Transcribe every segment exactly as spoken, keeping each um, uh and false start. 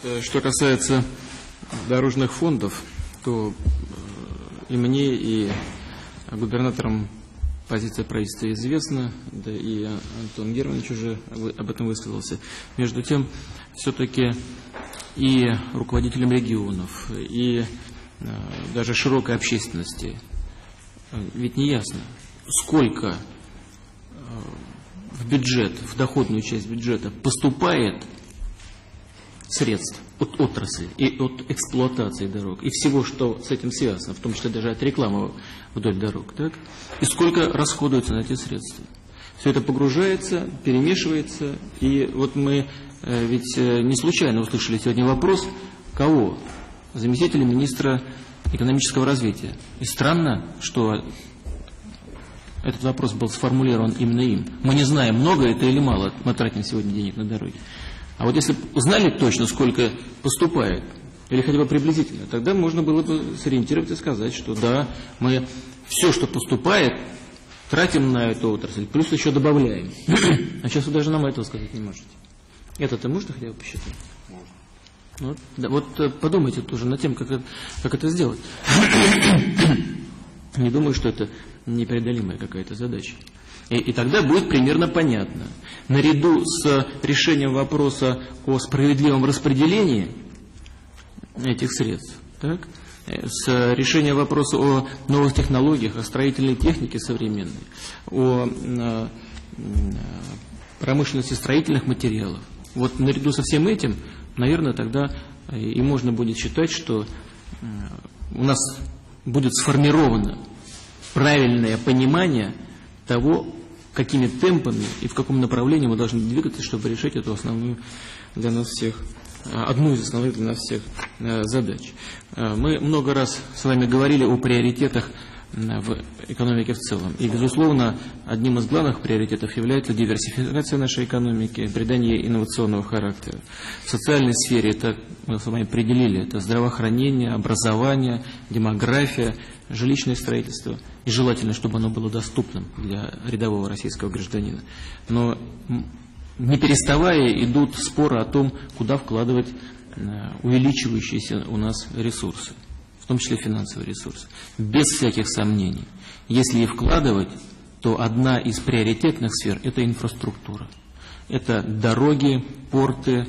Что касается дорожных фондов, то и мне, и губернаторам позиция правительства известна, да и Антон Германович уже об этом высказался. Между тем, все-таки и руководителям регионов, и даже широкой общественности ведь не ясно, сколько в бюджет, в доходную часть бюджета поступает средств от отрасли и от эксплуатации дорог, и всего, что с этим связано, в том числе даже от рекламы вдоль дорог, так? И сколько расходуется на эти средства. Все это погружается, перемешивается, и вот мы э, ведь э, не случайно услышали сегодня вопрос, кого? Заместителя министра экономического развития. И странно, что этот вопрос был сформулирован именно им. Мы не знаем, много это или мало мы тратим сегодня денег на дороги. А вот если бы знали точно, сколько поступает, или хотя бы приблизительно, тогда можно было бы сориентироваться и сказать, что да, мы все, что поступает, тратим на эту отрасль, плюс еще добавляем. А сейчас вы даже нам этого сказать не можете. Это-то можно хотя бы посчитать? Вот, да, вот подумайте тоже над тем, как это, как это сделать. Не думаю, что это непреодолимая какая-то задача. И, и тогда будет примерно понятно. Наряду с решением вопроса о справедливом распределении этих средств, так, с решением вопроса о новых технологиях, о строительной технике современной, о, о промышленности строительных материалов. Вот наряду со всем этим, наверное, тогда и можно будет считать, что у нас будет сформировано правильное понимание того, какими темпами и в каком направлении мы должны двигаться, чтобы решить эту основную для нас всех, одну из основных для нас всех задач. Мы много раз с вами говорили о приоритетах в экономике в целом. И, безусловно, одним из главных приоритетов является диверсификация нашей экономики, придание инновационного характера. В социальной сфере это, мы с вами определили, это здравоохранение, образование, демография, жилищное строительство. И желательно, чтобы оно было доступным для рядового российского гражданина. Но не переставая идут споры о том, куда вкладывать увеличивающиеся у нас ресурсы, в том числе финансовые ресурсы. Без всяких сомнений. Если и вкладывать, то одна из приоритетных сфер – это инфраструктура. Это дороги, порты,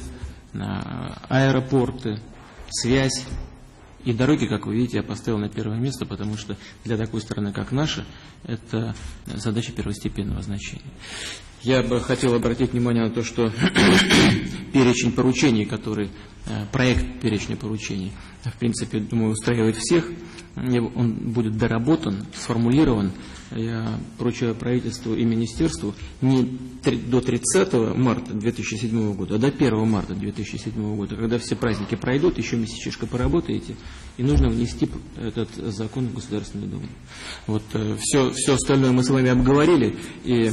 аэропорты, связь. И дороги, как вы видите, я поставил на первое место, потому что для такой страны, как наша, это задача первостепенного значения. Я бы хотел обратить внимание на то, что перечень поручений, который, проект перечня поручений, в принципе, думаю, устраивает всех. Он будет доработан, сформулирован. Я поручаю правительству и министерству не до тридцатого марта две тысячи седьмого года, а до первого марта две тысячи седьмого года, когда все праздники пройдут, еще месячишко поработаете, и нужно внести этот закон в Государственную Думу. Вот, все, все остальное мы с вами обговорили, и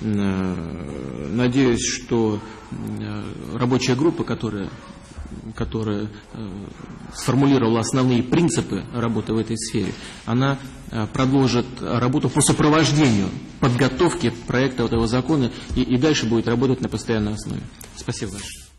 э, надеюсь, что рабочая группа, которая которая э, сформулировала основные принципы работы в этой сфере, она э, продолжит работу по сопровождению подготовки проекта этого закона и, и дальше будет работать на постоянной основе. Спасибо большое.